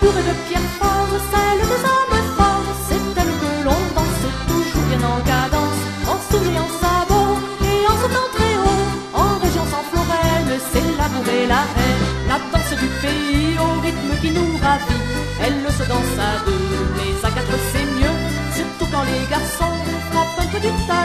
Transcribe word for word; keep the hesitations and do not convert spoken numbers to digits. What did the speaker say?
bourrée de pierres fortes, celle des hommes forts, c'est elle que l'on danse toujours bien en cadence, en souliers, en sabots et en sautant très haut. En région sans Florène, c'est l'amour et la haine, la danse du pays au rythme qui nous ravit. Elle se danse à deux, mais à quatre c'est mieux, surtout quand les garçons frappent un peu du talent.